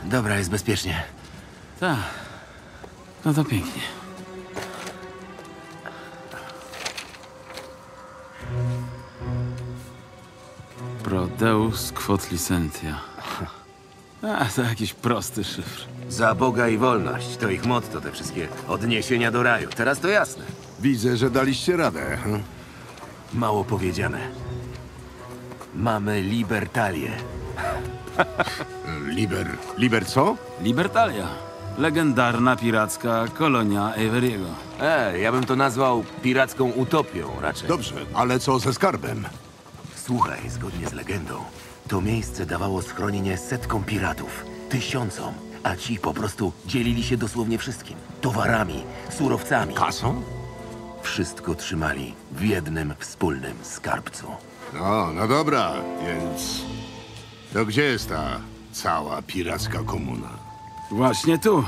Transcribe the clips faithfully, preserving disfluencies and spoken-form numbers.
Dobra, jest bezpiecznie. Tak. No to pięknie. Prodeus quod licentia. A, to jakiś prosty szyfr. Za Boga i wolność. To ich motto, te wszystkie odniesienia do raju. Teraz to jasne. Widzę, że daliście radę. hm? Mało powiedziane. Mamy Libertalię. Liber... Liber co? Libertalia. Legendarna piracka kolonia Averiego. E, ja bym to nazwał piracką utopią raczej. Dobrze, ale co ze skarbem? Słuchaj, zgodnie z legendą, to miejsce dawało schronienie setkom piratów, tysiącom, a ci po prostu dzielili się dosłownie wszystkim. Towarami, surowcami. Kasą? Wszystko trzymali w jednym wspólnym skarbcu. No, no dobra, więc... To gdzie jest ta cała piracka komuna? Właśnie tu.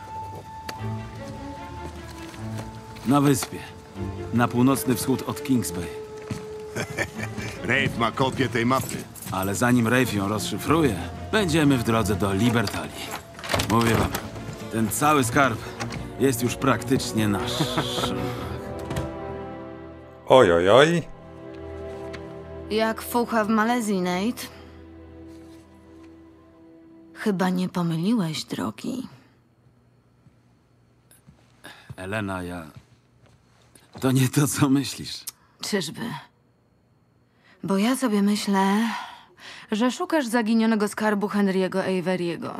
Na wyspie. Na północny wschód od Kings Bay. Rafe ma kopię tej mapy. Ale zanim Rafe ją rozszyfruje, będziemy w drodze do Libertalii. Mówię wam, ten cały skarb jest już praktycznie nasz. Oj, oj, oj. Jak fucha w Malezji, Nate? Chyba nie pomyliłeś drogi. Elena, ja... To nie to, co myślisz. Czyżby? Bo ja sobie myślę, że szukasz zaginionego skarbu Henry'ego Averiego.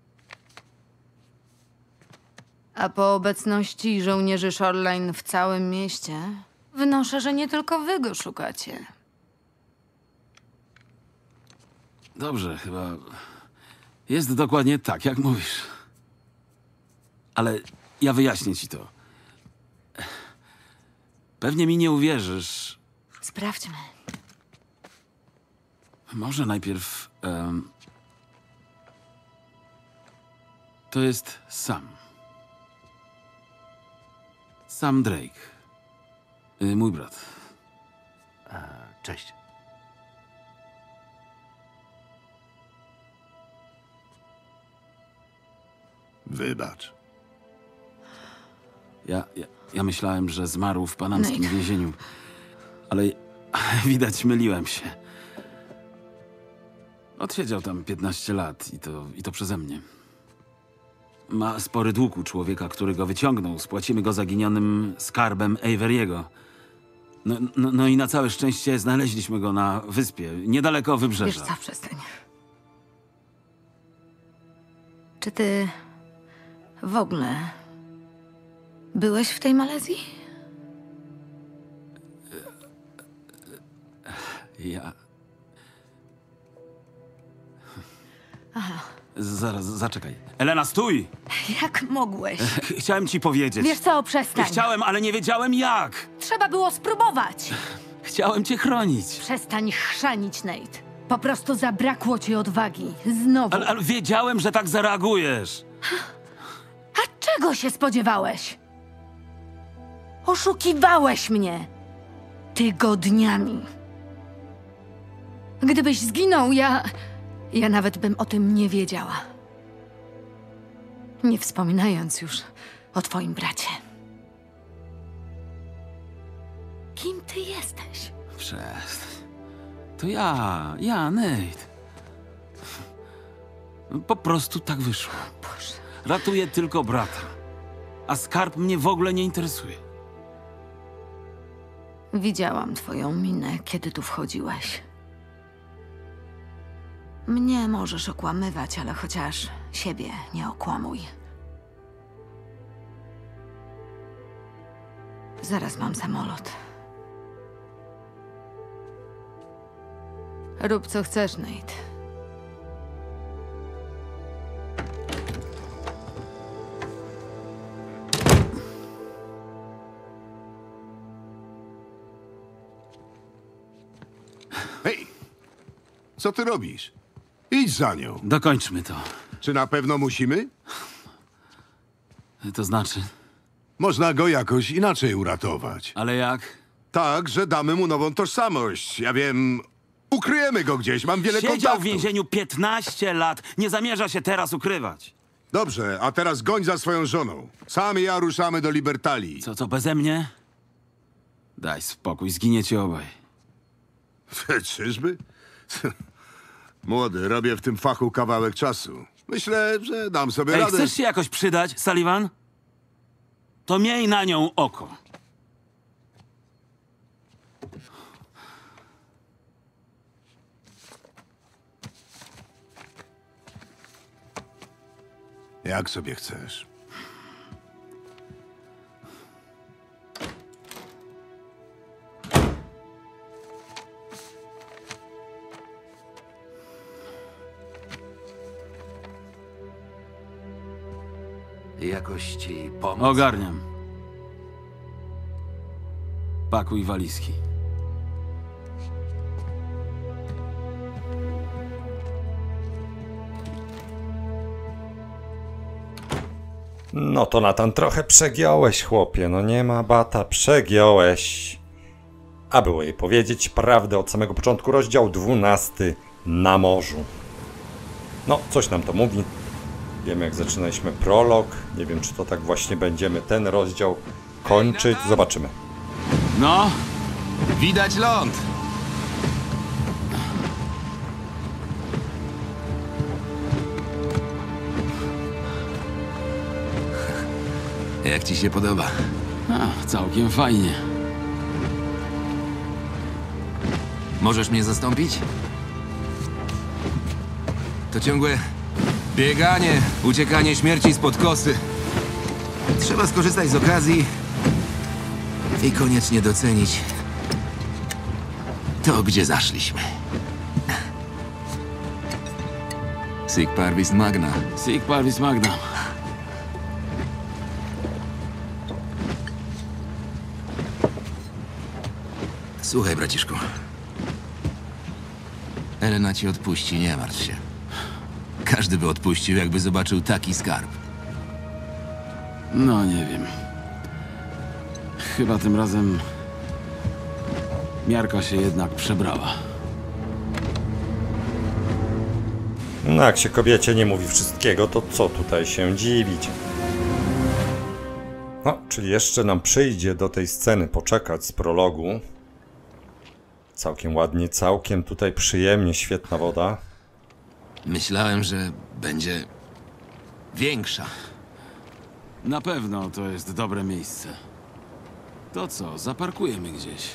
A po obecności żołnierzy Shoreline w całym mieście, wnoszę, że nie tylko wy go szukacie. Dobrze, chyba... Jest dokładnie tak, jak mówisz. Ale ja wyjaśnię ci to. Pewnie mi nie uwierzysz. Sprawdźmy. Może najpierw... em, to jest Sam. Sam Drake. Y, mój brat. Cześć. Wybacz. Ja, ja, ja myślałem, że zmarł w panamskim Nate. więzieniu. Ale widać, myliłem się. Odsiedział tam piętnaście lat i to, i to przeze mnie. Ma spory dług u człowieka, który go wyciągnął. Spłacimy go zaginionym skarbem Averiego. No, no, no i na całe szczęście znaleźliśmy go na wyspie, niedaleko Wiesz wybrzeża. co, przestań. Czy ty w ogóle byłeś w tej Malezji? Ja... Aha. Zaraz, zaczekaj. Elena, stój! Jak mogłeś? Chciałem ci powiedzieć. Wiesz co, przestań. Chciałem, ale nie wiedziałem jak. Trzeba było spróbować. Chciałem cię chronić. Przestań chrzanić, Nate. Po prostu zabrakło ci odwagi. Znowu. Ale, ale wiedziałem, że tak zareagujesz. A czego się spodziewałeś? Oszukiwałeś mnie. Tygodniami. Gdybyś zginął, ja... Ja nawet bym o tym nie wiedziała. Nie wspominając już o twoim bracie. Kim ty jesteś? Przestań. To ja, ja, Nate. Po prostu tak wyszło. Boże. Ratuję tylko brata. A skarb mnie w ogóle nie interesuje. Widziałam twoją minę, kiedy tu wchodziłeś. Mnie możesz okłamywać, ale chociaż siebie nie okłamuj. Zaraz mam samolot. Rób co chcesz, Nate. Hej! Co ty robisz? Idź za nią. Dokończmy to. Czy na pewno musimy? To znaczy, Można go jakoś inaczej uratować. ale jak? Tak, że damy mu nową tożsamość. Ja wiem, Ukryjemy go gdzieś, mam wiele Siedział kontaktów. w więzieniu piętnaście lat. Nie zamierza się teraz ukrywać. Dobrze, a teraz goń za swoją żoną. Sam i ja ruszamy do Libertalii. Co, co, beze mnie? Daj spokój, zginiecie obaj. Czyżby? Młody, robię w tym fachu kawałek czasu. Myślę, że dam sobie Ej, radę. chcesz się jakoś przydać, Sullivan? To miej na nią oko. Jak sobie chcesz. Jakoś ci pomóc? Ogarniam. Pakuj walizki. No to Natan, trochę przegiąłeś, chłopie. No nie ma bata, przegiąłeś. A było jej powiedzieć prawdę od samego początku. Rozdział dwunasty na morzu. No, coś nam to mówi. Wiemy, jak zaczynaliśmy prolog. Nie wiem, czy to tak właśnie będziemy ten rozdział kończyć. Zobaczymy. No, Widać ląd! Jak ci się podoba? a, całkiem fajnie. Możesz mnie zastąpić? To ciągłe bieganie, uciekanie śmierci spod kosy. Trzeba skorzystać z okazji i koniecznie docenić to, gdzie zaszliśmy. Sic parvis magna. Sic parvis magna. Słuchaj, braciszku. Elena ci odpuści, nie martw się. Każdy by odpuścił, jakby zobaczył taki skarb. No, nie wiem. Chyba tym razem miarka się jednak przebrała. No, jak się kobiecie nie mówi wszystkiego, to co tutaj się dziwić? No, czyli jeszcze nam przyjdzie do tej sceny poczekać z prologu. Całkiem ładnie, całkiem tutaj przyjemnie, świetna woda. Myślałem, że będzie większa. Na pewno to jest dobre miejsce. To co, zaparkujemy gdzieś.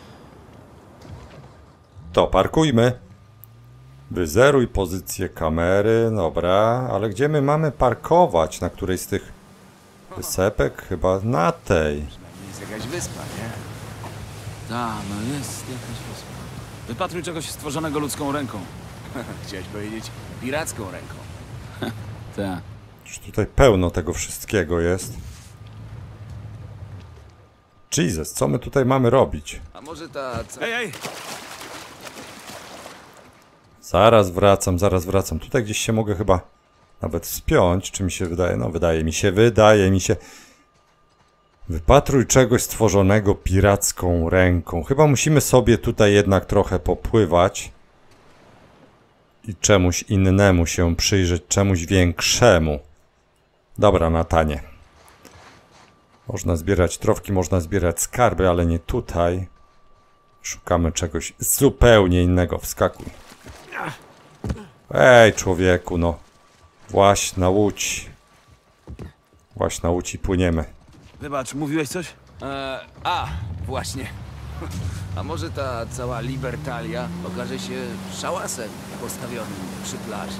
To parkujmy. Wyzeruj pozycję kamery, dobra, ale gdzie my mamy parkować? Na której z tych wysepek? Chyba na tej. Jest jakaś wyspa, nie? Tak, no jest jakaś wyspa. Wypatruj czegoś stworzonego ludzką ręką. Chciałeś powiedzieć piracką ręką. Tak. Już tutaj pełno tego wszystkiego jest. Jesus, co my tutaj mamy robić? A może ta... Ej, ej! Zaraz wracam, zaraz wracam. Tutaj gdzieś się mogę chyba nawet wspiąć, czy mi się wydaje? No wydaje mi się, wydaje mi się. Wypatruj czegoś stworzonego piracką ręką. Chyba musimy sobie tutaj jednak trochę popływać. I czemuś innemu się przyjrzeć, czemuś większemu. Dobra, Natanie. Można zbierać trofki, można zbierać skarby, ale nie tutaj. Szukamy czegoś zupełnie innego. Wskakuj. Ej, człowieku, no. Właź na łódź. Właź na łódź i płyniemy. Wybacz, mówiłeś coś? E, a, właśnie. A może ta cała Libertalia okaże się szałasem postawionym przy plaży?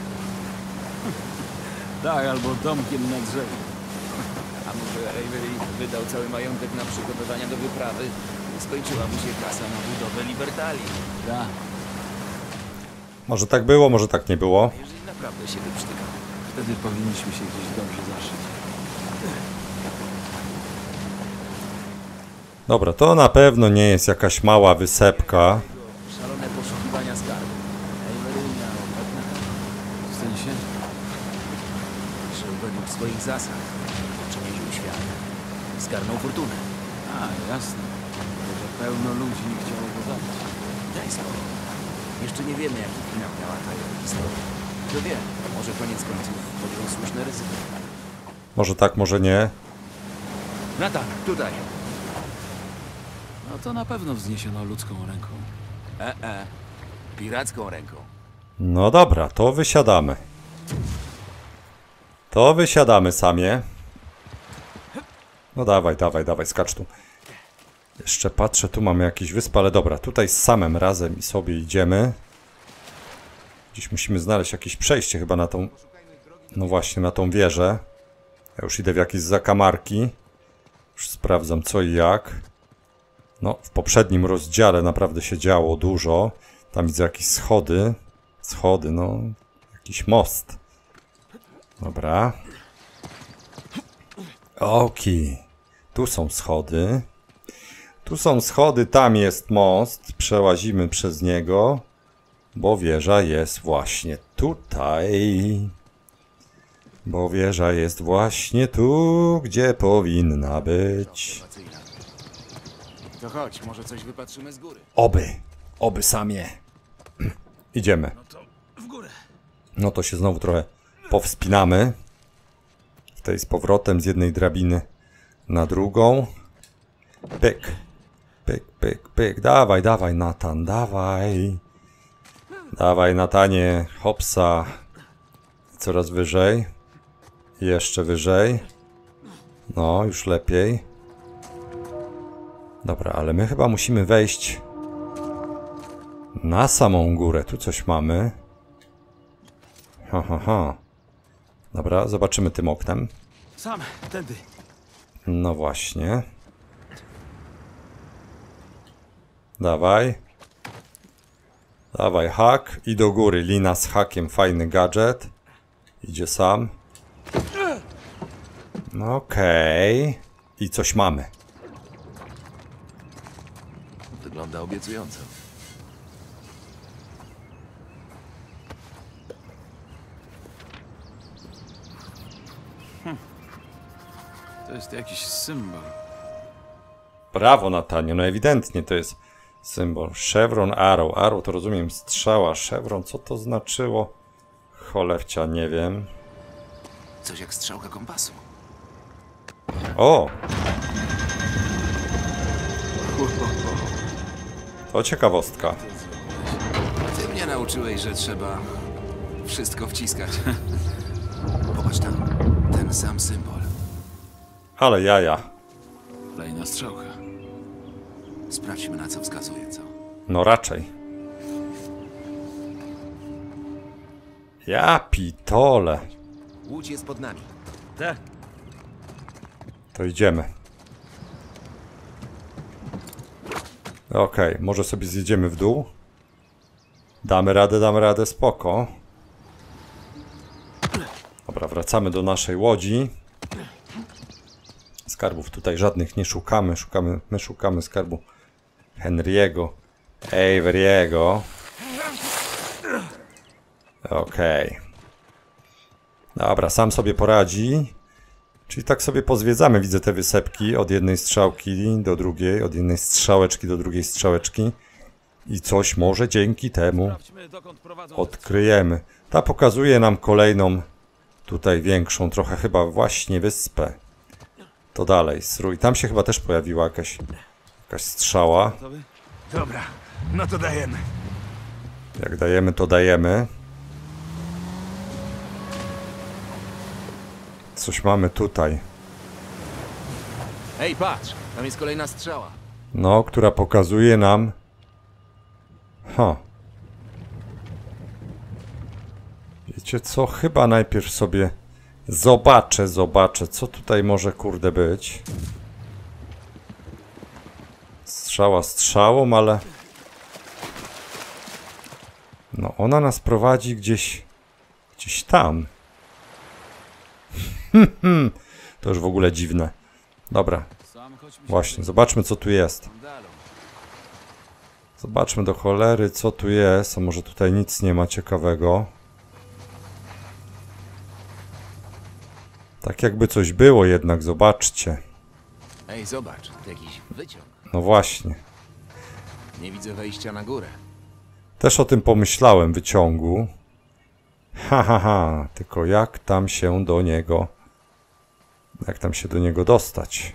Tak, albo domkiem na drzewie. A może Avery wydał cały majątek na przygotowania do wyprawy i skończyła mu się kasa na budowę Libertalii? Tak. Może tak było, może tak nie było. Jeżeli naprawdę się wyprztyka. Wtedy powinniśmy się gdzieś dobrze zaszyć. Dobra, to na pewno nie jest jakaś mała wysepka. Szalone poszukiwania skarbu. Avery miał pewne, W sensie? że według swoich zasad przemierzył świat i zgarnął fortunę. A, jasne. Tylko, że pełno ludzi nie chciało go zabić. Daj spokój. Jeszcze nie wiemy, jaki finał miała ta jego historia. Kto wie, może koniec końców podjął słuszne ryzyko. Może tak, może nie. Nathan, tutaj. No to na pewno wzniesiono ludzką ręką. E, e. Piracką ręką. No dobra, to wysiadamy. To wysiadamy, Samie. No dawaj, dawaj, dawaj, skacz tu. Jeszcze patrzę, tu mamy jakieś wyspy, ale dobra, tutaj z Samem razem i sobie idziemy. Gdzieś musimy znaleźć jakieś przejście chyba na tą... No właśnie, na tą wieżę. Ja już idę w jakieś zakamarki. Już sprawdzam co i jak. No, w poprzednim rozdziale naprawdę się działo dużo. Tam widzę jakieś schody. Schody, no. Jakiś most. Dobra. Okej. Tu są schody. Tu są schody, tam jest most. Przełazimy przez niego. Bo wieża jest właśnie tutaj. Bo wieża jest właśnie tu, gdzie powinna być. To chodź, może coś wypatrzymy z góry. Oby. Oby, Samie. Idziemy. W górę. No to się znowu trochę powspinamy. Tutaj z powrotem z jednej drabiny na drugą. Pyk. Pyk, pyk, pyk. Dawaj, dawaj, Nathan, dawaj. Dawaj, Natanie. Hopsa. Coraz wyżej. Jeszcze wyżej. No, już lepiej. Dobra, ale my chyba musimy wejść na samą górę. Tu coś mamy. Ha, ha, ha. Dobra, zobaczymy tym oknem. Sam, tędy. No właśnie. Dawaj. Dawaj, hak. I do góry. Lina z hakiem. Fajny gadżet. Idzie sam. Okej. Okay. I coś mamy. Wygląda obiecująco. To jest jakiś symbol. Brawo, Natanie. No ewidentnie to jest symbol. Chevron Arrow. Arrow to rozumiem strzała. Chevron, co to znaczyło? Cholercia, nie wiem. Coś jak strzałka kompasu. O! To ciekawostka. Ty mnie nauczyłeś, że trzeba wszystko wciskać. Popatrz tam, ten sam symbol. Ale jaja. Kolejna strzałka. Sprawdźmy, na co wskazuje, co? No raczej. Ja pitole. Łódź jest pod nami. Tak. To idziemy. Okej, okay, może sobie zjedziemy w dół. Damy radę, damy radę, spoko. Dobra, wracamy do naszej łodzi. Skarbów tutaj żadnych nie szukamy. Szukamy, my szukamy skarbu Henry'ego, Avery'ego. Okej. Okay. Dobra, sam sobie poradzi. Czyli tak sobie pozwiedzamy, widzę te wysepki od jednej strzałki do drugiej, od jednej strzałeczki do drugiej strzałeczki. I coś może dzięki temu odkryjemy. Ta pokazuje nam kolejną, tutaj większą, trochę chyba właśnie wyspę. To dalej, strój. Tam się chyba też pojawiła jakaś, jakaś strzała. Dobra, no to dajemy. Jak dajemy, to dajemy. Coś mamy tutaj. Ej, patrz, tam jest kolejna strzała. No, która pokazuje nam... Ha. Wiecie co? Chyba najpierw sobie zobaczę, zobaczę, co tutaj może kurde być. Strzała strzałą, ale... No, ona nas prowadzi gdzieś... Gdzieś tam. To już w ogóle dziwne. Dobra. Właśnie, zobaczmy co tu jest. Zobaczmy do cholery co tu jest. A może tutaj nic nie ma ciekawego. Tak jakby coś było jednak, zobaczcie. Ej, zobacz, jakiś wyciąg. No właśnie. Nie widzę wejścia na górę. Też o tym pomyślałem, wyciągu. Ha, ha, ha. Tylko jak tam się do niego... Jak tam się do niego dostać?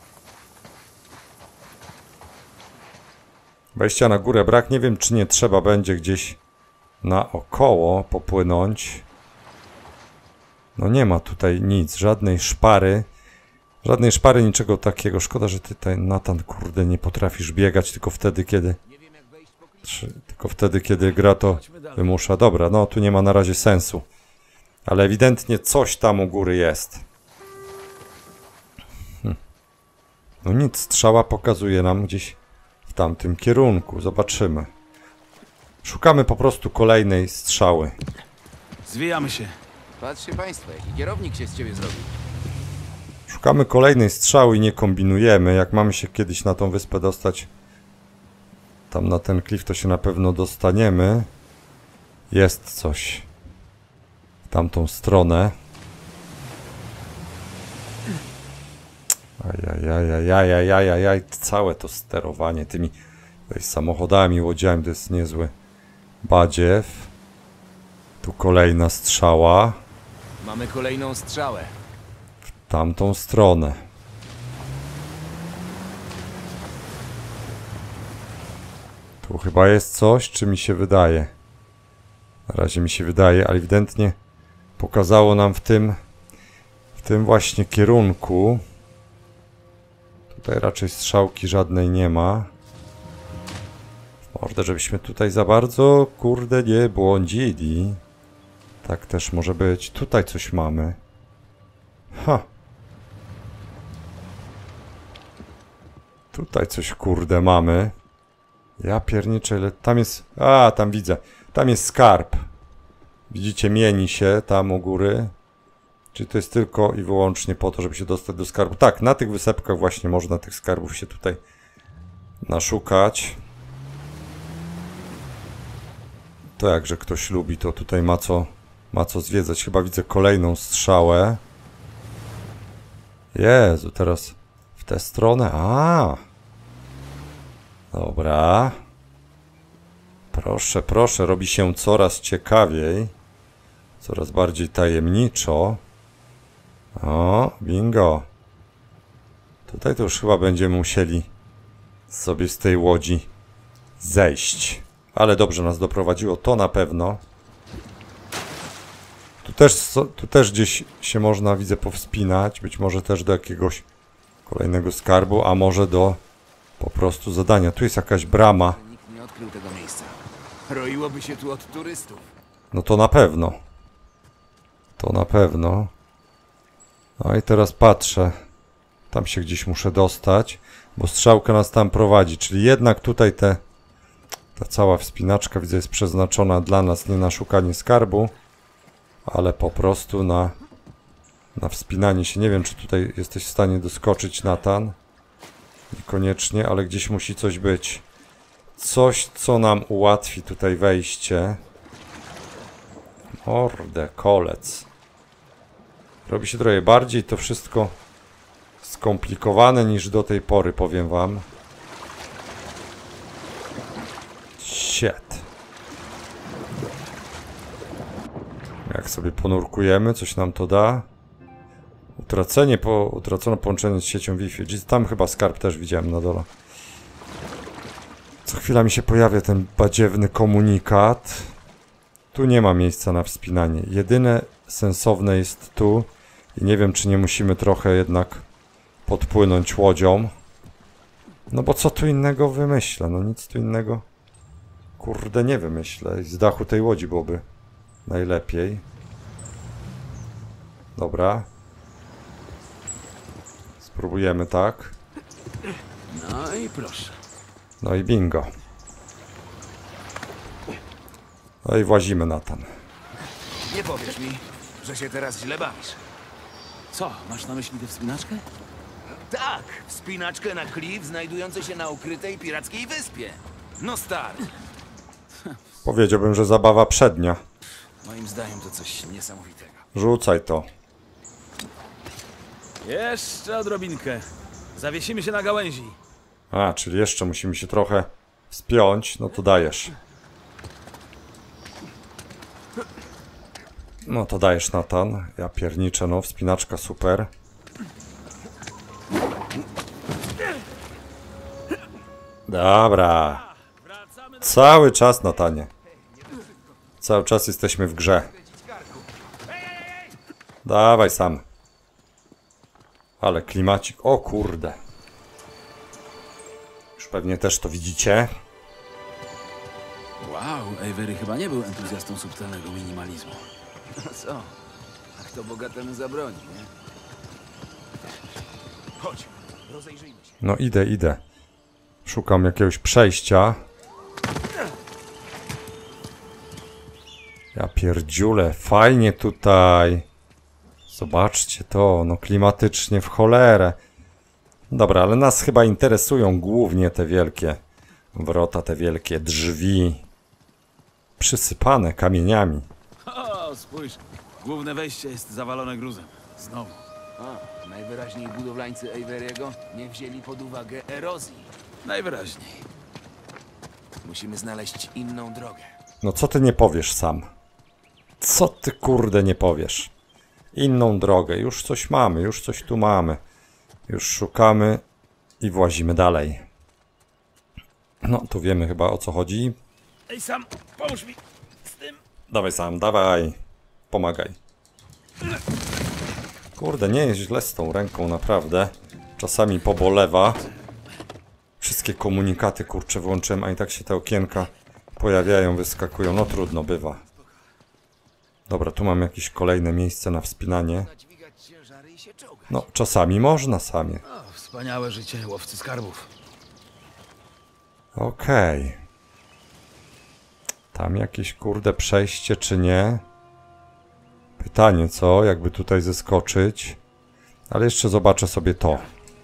Wejścia na górę brak. Nie wiem, czy nie trzeba będzie gdzieś naokoło popłynąć. No nie ma tutaj nic. Żadnej szpary. Żadnej szpary, niczego takiego. Szkoda, że ty tutaj, Nathan, kurde, nie potrafisz biegać tylko wtedy, kiedy... Tylko wtedy, kiedy gra to wymusza. Dobra, no tu nie ma na razie sensu. Ale ewidentnie coś tam u góry jest. Hm. No nic, strzała pokazuje nam gdzieś w tamtym kierunku. Zobaczymy. Szukamy po prostu kolejnej strzały. Zwijamy się. Patrzcie państwo, jaki kierownik się z ciebie zrobił. Szukamy kolejnej strzały i nie kombinujemy. Jak mamy się kiedyś na tą wyspę dostać, tam na ten klif, to się na pewno dostaniemy. Jest coś w tamtą stronę. Ajajajajajajajaj. Całe to sterowanie tymi tutaj samochodami, łodziami to jest niezły badziew. Tu kolejna strzała. Mamy kolejną strzałę. W tamtą stronę. Tu chyba jest coś, czy mi się wydaje? Na razie mi się wydaje, ale ewidentnie pokazało nam w tym w tym właśnie kierunku. Tutaj raczej strzałki żadnej nie ma. Może, żebyśmy tutaj za bardzo, kurde, nie błądzili. Tak też może być. Tutaj coś mamy. Ha. Tutaj coś, kurde, mamy. Ja pierniczę, ale tam jest... A, tam widzę. Tam jest skarb. Widzicie, mieni się tam u góry. Czy to jest tylko i wyłącznie po to, żeby się dostać do skarbu? Tak, na tych wysepkach właśnie można tych skarbów się tutaj naszukać. To jakże ktoś lubi, to tutaj ma co, ma co zwiedzać. Chyba widzę kolejną strzałę. Jezu, teraz w tę stronę. A. Dobra. Proszę, proszę, robi się coraz ciekawiej. Coraz bardziej tajemniczo. O, bingo. Tutaj to już chyba będziemy musieli sobie z tej łodzi zejść. Ale dobrze nas doprowadziło, to na pewno. Tu też, tu też gdzieś się można, widzę, powspinać. Być może też do jakiegoś kolejnego skarbu, a może do po prostu zadania. Tu jest jakaś brama. Nikt nie odkrył tego miejsca. Roiłoby się tu od turystów. No to na pewno. To na pewno. No i teraz patrzę. Tam się gdzieś muszę dostać, bo strzałka nas tam prowadzi. Czyli jednak tutaj te, ta cała wspinaczka, widzę, jest przeznaczona dla nas nie na szukanie skarbu, ale po prostu na, na wspinanie się. Nie wiem, czy tutaj jesteś w stanie doskoczyć, Nathan. Niekoniecznie, ale gdzieś musi coś być. Coś, co nam ułatwi tutaj wejście. Morde, kolec. Robi się trochę bardziej to wszystko skomplikowane niż do tej pory, powiem wam. Shit. Jak sobie ponurkujemy, coś nam to da. Utracenie po, utracono połączenie z siecią Wi-Fi. Tam chyba skarb też widziałem na dole. Co chwila mi się pojawia ten badziewny komunikat. Tu nie ma miejsca na wspinanie. Jedyne sensowne jest tu. I nie wiem, czy nie musimy trochę jednak podpłynąć łodzią. No bo co tu innego wymyślę? No nic tu innego, kurde, nie wymyślę. Z dachu tej łodzi byłoby najlepiej. Dobra. Spróbujemy tak. No i proszę. No i bingo. No i włazimy, Nathan. Nie powiesz mi, że się teraz źle bawisz. Co, masz na myśli tę wspinaczkę? Tak, wspinaczkę na klif znajdujący się na ukrytej pirackiej wyspie. No stary, Powiedziałbym, że zabawa przednia. moim zdaniem to coś niesamowitego. Rzucaj to. Jeszcze odrobinkę. Zawiesimy się na gałęzi. A, czyli jeszcze musimy się trochę wspiąć. No to dajesz. No to dajesz, Nathan. Ja pierniczę, no. Wspinaczka super. Dobra. Cały czas, Natanie. Cały czas jesteśmy w grze. Dawaj sam. Ale klimacik. O kurde. Już pewnie też to widzicie. Wow, Avery chyba nie był entuzjastą subtelnego minimalizmu. No co? A kto bogatemu zabroni, nie? Chodź, rozejrzyjmy się. No idę, idę. Szukam jakiegoś przejścia. Ja pierdziule, fajnie tutaj. Zobaczcie to, no klimatycznie w cholerę. Dobra, ale nas chyba interesują głównie te wielkie wrota, te wielkie drzwi. Przysypane kamieniami. O, spójrz. Główne wejście jest zawalone gruzem. Znowu. A, najwyraźniej budowlańcy Avery'ego nie wzięli pod uwagę erozji. Najwyraźniej. Musimy znaleźć inną drogę. No co ty nie powiesz sam? Co ty kurde nie powiesz? Inną drogę, już coś mamy, już coś tu mamy. Już szukamy i włazimy dalej. No, tu wiemy chyba o co chodzi. Ej, Sam, pomóż mi z tym. Dawaj sam, dawaj. Pomagaj. Kurde, nie jest źle z tą ręką, naprawdę. Czasami pobolewa. Wszystkie komunikaty, kurczę, włączyłem, a i tak się te okienka pojawiają, wyskakują. No trudno, bywa. Dobra, tu mam jakieś kolejne miejsce na wspinanie. Dźwigać ciężary i się czołgać. No, czasami można sami. O, wspaniałe życie łowcy skarbów. Okej. Tam jakieś kurde przejście, czy nie? Pytanie, co? Jakby tutaj zeskoczyć. Ale jeszcze zobaczę sobie to.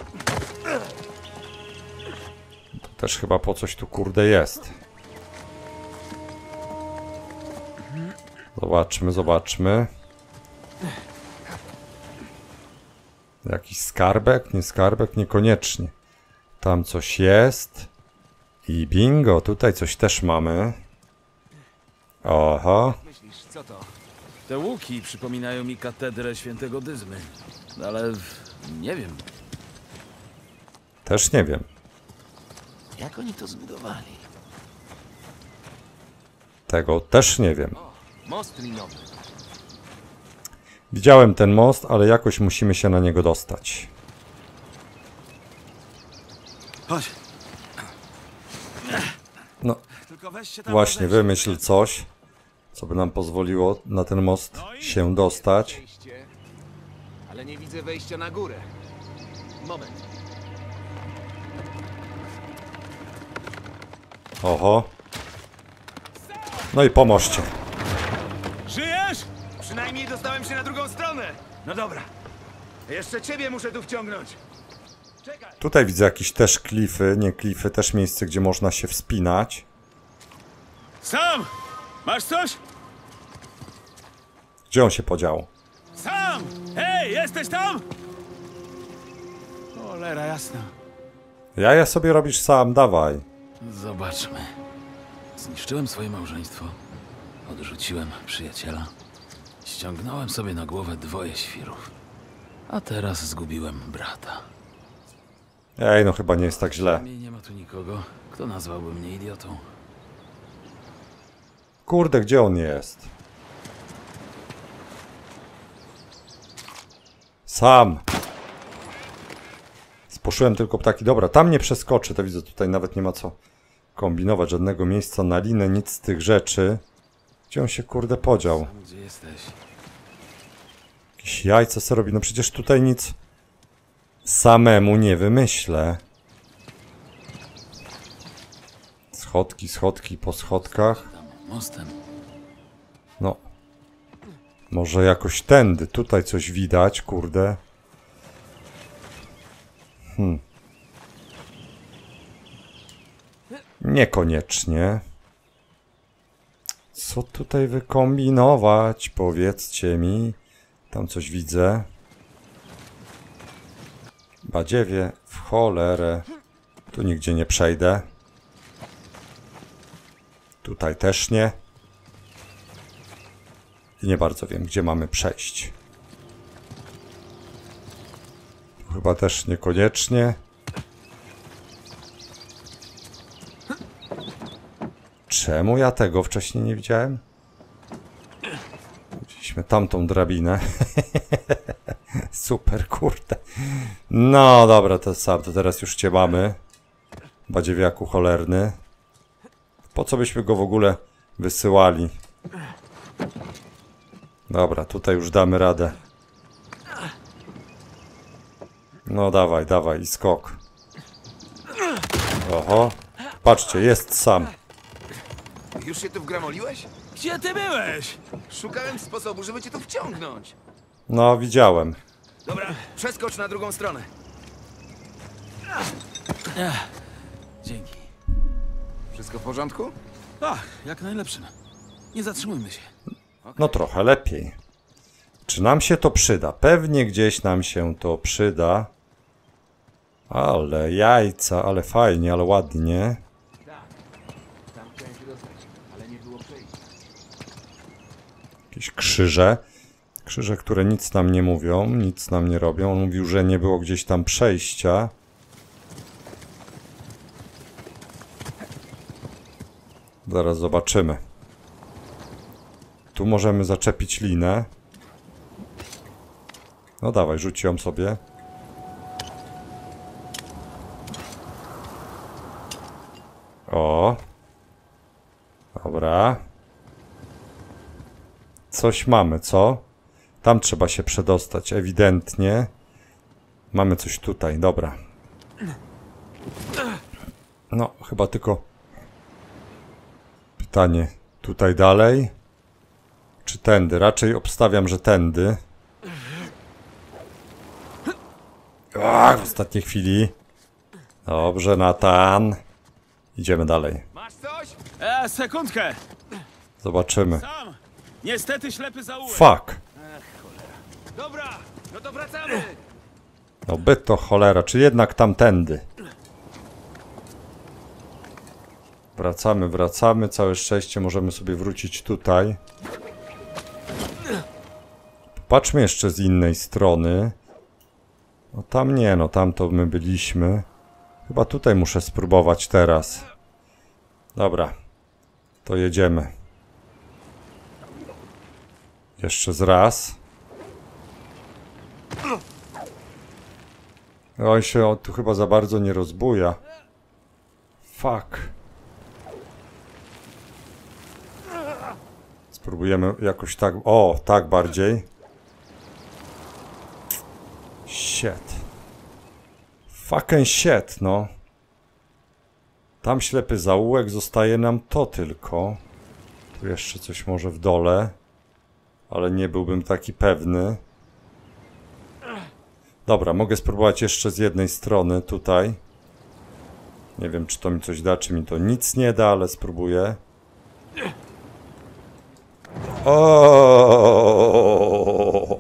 To też chyba po coś tu kurde jest. Zobaczmy, zobaczmy. Jakiś skarbek? Nie skarbek? Niekoniecznie. Tam coś jest. I bingo, tutaj coś też mamy. Oho. Myślisz, co to? Te łuki przypominają mi katedrę świętego Dyzmy. Ale nie wiem. Też nie wiem. Jak oni to zbudowali? Tego też nie wiem. Most linowy. Widziałem ten most, ale jakoś musimy się na niego dostać. Chodź. No, Tylko weź się tam właśnie odejść. wymyśl coś, co by nam pozwoliło na ten most się dostać. Wejście, ale nie widzę wejścia na górę. Moment. Oho. No i po moście. Żyjesz? Przynajmniej dostałem się na drugą stronę. No dobra. Jeszcze ciebie muszę tu wciągnąć. Czekaj. Tutaj widzę jakieś też klify, nie klify, też miejsce, gdzie można się wspinać. Sam! Masz coś? Gdzie on się podział? Sam! Hej, jesteś tam? Cholera jasna. Jaja sobie robisz sam, dawaj. Zobaczmy. Zniszczyłem swoje małżeństwo. Odrzuciłem przyjaciela. Ściągnąłem sobie na głowę dwoje świrów. A teraz zgubiłem brata. Ej, no chyba nie jest tak źle. Przynajmniej nie ma tu nikogo, kto nazwałby mnie idiotą. Kurde, gdzie on jest? Sam. Spuszyłem tylko ptaki. Dobra, tam nie przeskoczy, to widzę, tutaj nawet nie ma co kombinować. Żadnego miejsca na linę, nic z tych rzeczy. Gdzie on się kurde podział? Sam, gdzie jesteś? Jakieś jajca se robi. No przecież tutaj nic samemu nie wymyślę. Schodki, schodki po schodkach. Tam, mostem. No. Może jakoś tędy. Tutaj coś widać, kurde. Hmm. Niekoniecznie. Co tutaj wykombinować? Powiedzcie mi. Tam coś widzę. Badziewie, w cholerę. Tu nigdzie nie przejdę. Tutaj też nie. I nie bardzo wiem, gdzie mamy przejść. Tu chyba też niekoniecznie. Czemu ja tego wcześniej nie widziałem? Widzieliśmy tamtą drabinę. Super, kurde. No dobra, to sam, to teraz już cię mamy. Badziewiaku cholerny. Po co byśmy go w ogóle wysyłali? Dobra, tutaj już damy radę. No dawaj, dawaj i skok. Oho. Patrzcie, jest sam. Już się tu wgramoliłeś? Gdzie ty byłeś? Szukałem sposobu, żeby cię tu wciągnąć. No, widziałem. Dobra, przeskocz na drugą stronę. Dzięki. Wszystko w porządku? Ach, jak najlepszym. Nie zatrzymujmy się. No trochę lepiej. Czy nam się to przyda? Pewnie gdzieś nam się to przyda. Ale jajca, ale fajnie, ale ładnie. Tam chciałem się dostać, ale nie było przejścia. Jakieś krzyże. Krzyże, które nic nam nie mówią, nic nam nie robią. On mówił, że nie było gdzieś tam przejścia. Zaraz zobaczymy. Tu możemy zaczepić linę. No dawaj, rzuć ją sobie. O. Dobra. Coś mamy, co? Tam trzeba się przedostać, ewidentnie. Mamy coś tutaj, dobra. No, chyba tylko... Pytanie, tutaj dalej? Czy tędy? Raczej obstawiam, że tędy. Ach, w ostatniej chwili. Dobrze, Nathan. Idziemy dalej. Masz coś? E, sekundkę! Zobaczymy. Tam! Niestety ślepy zaułek. Fuck. Dobra, no to wracamy. No by to cholera, czy jednak tamtędy? Wracamy, wracamy. Całe szczęście możemy sobie wrócić tutaj. Patrzmy jeszcze z innej strony. No tam nie, no tam to my byliśmy. Chyba tutaj muszę spróbować teraz. Dobra. To jedziemy. Jeszcze z raz. Oj się on tu chyba za bardzo nie rozbuja. Fuck. Spróbujemy jakoś tak... O, tak bardziej. Shit. Fucking shit, no. Tam ślepy zaułek, zostaje nam to tylko. Tu jeszcze coś może w dole. Ale nie byłbym taki pewny. Dobra, mogę spróbować jeszcze z jednej strony tutaj. Nie wiem, czy to mi coś da, czy mi to nic nie da, ale spróbuję. O!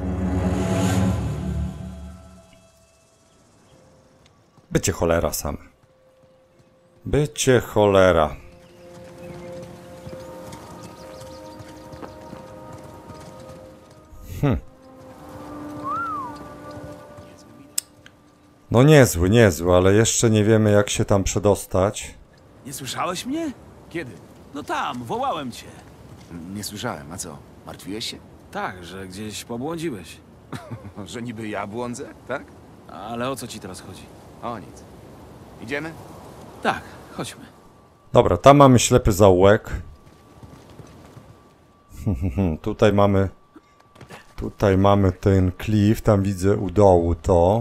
Bycie cholera sam. Bycie cholera. Hm. No niezły, niezły, ale jeszcze nie wiemy, jak się tam przedostać. Nie słyszałeś mnie? Kiedy? No tam, wołałem cię. Nie słyszałem, a co? Martwiłeś się? Tak, że gdzieś pobłądziłeś. Że niby ja błądzę, tak? Ale o co ci teraz chodzi? O nic. Idziemy? Tak, chodźmy. Dobra, tam mamy ślepy zaułek. Tutaj mamy... Tutaj mamy ten klif, tam widzę u dołu to.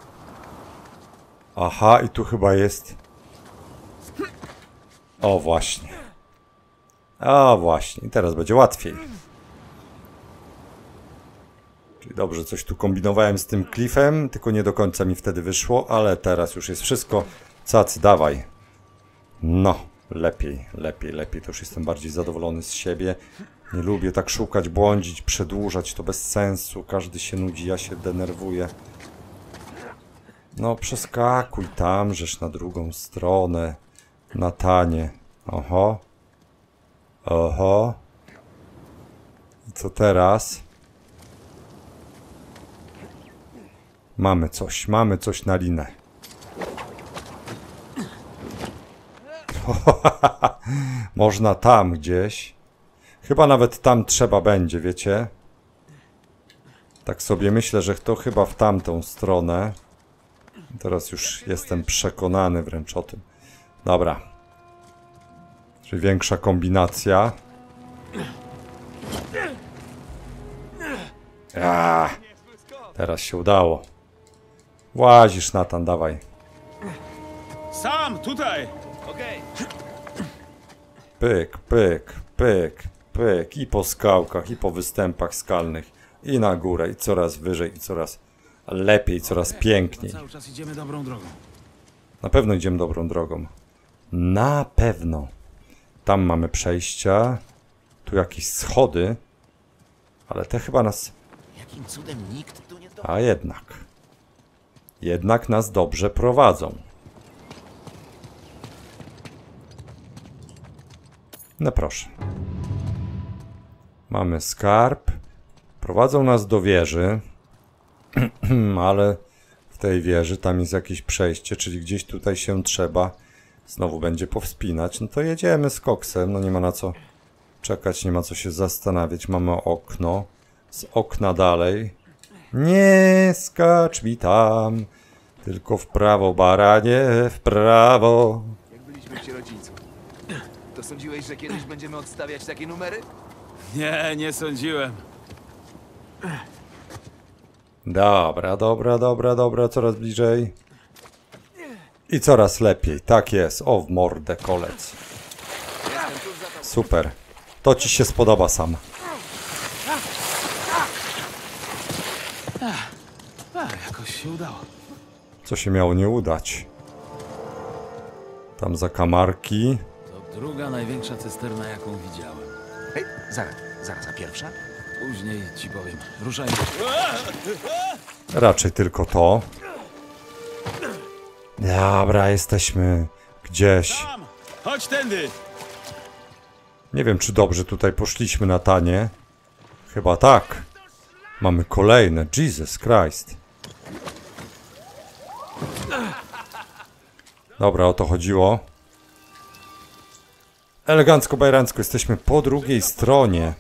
Aha, i tu chyba jest... O, właśnie. O, właśnie. I teraz będzie łatwiej. Czyli dobrze, coś tu kombinowałem z tym klifem, tylko nie do końca mi wtedy wyszło, ale teraz już jest wszystko. Cacy, dawaj. No, lepiej, lepiej, lepiej. To już jestem bardziej zadowolony z siebie. Nie lubię tak szukać, błądzić, przedłużać. To bez sensu. Każdy się nudzi, ja się denerwuję. No, przeskakuj tam, żeż na drugą stronę. Natanie. Oho. Oho. I Co teraz? Mamy coś, mamy coś na linę. Można tam gdzieś. Chyba nawet tam trzeba będzie, wiecie? Tak sobie myślę, że to chyba w tamtą stronę. Teraz już jestem przekonany wręcz o tym. Dobra. Czyli większa kombinacja. Ja. Teraz się udało. Łazisz, Nathan, dawaj. Sam, tutaj! Okej. Pyk, pyk, pyk, pyk. I po skałkach, i po występach skalnych. I na górę, i coraz wyżej, i coraz lepiej, coraz piękniej. Cały czas idziemy dobrą drogą. Na pewno idziemy dobrą drogą. Na pewno. Tam mamy przejścia. Tu jakieś schody. Ale te chyba nas... Jakim cudem nikt tu nie do... A jednak. Jednak nas dobrze prowadzą. No proszę. Mamy skarb. Prowadzą nas do wieży. Ale w tej wieży tam jest jakieś przejście, czyli gdzieś tutaj się trzeba znowu będzie powspinać. No to jedziemy z koksem. No nie ma na co czekać, nie ma co się zastanawiać. Mamy okno. Z okna dalej. Nie skacz mi tam. Tylko w prawo, baranie, w prawo. Jak byliśmy ci rodziców. To sądziłeś, że kiedyś będziemy odstawiać takie numery? Nie, nie sądziłem. Dobra, dobra, dobra, dobra. Coraz bliżej. I coraz lepiej. Tak jest. O, w mordę kolec. Super. To ci się spodoba, Sam. A, jakoś się udało. Co się miało nie udać? Tam zakamarki. To druga największa cysterna, jaką widziałem. Hej, zaraz, zaraz, a pierwsza? Później ci powiem. Ruszajmy. Raczej tylko to. Dobra, jesteśmy gdzieś. Sam, chodź tędy! Nie wiem, czy dobrze tutaj poszliśmy na tanie. Chyba tak. Mamy kolejne. Jesus Christ. Dobra, o to chodziło. Elegancko, bajerancko. Jesteśmy po drugiej stronie.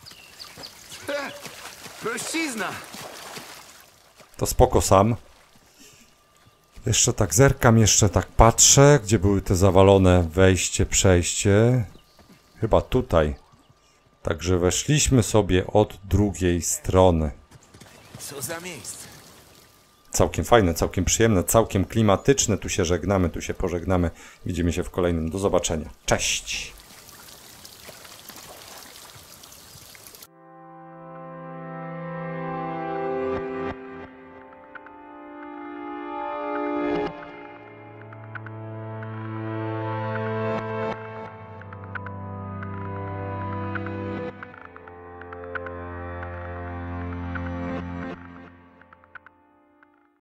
Prościzna! To spoko, Sam. Jeszcze tak zerkam, jeszcze tak patrzę, gdzie były te zawalone wejście, przejście. Chyba tutaj. Także weszliśmy sobie od drugiej strony. Co za miejsce? Całkiem fajne, całkiem przyjemne, całkiem klimatyczne. Tu się żegnamy, tu się pożegnamy. Widzimy się w kolejnym. Do zobaczenia. Cześć!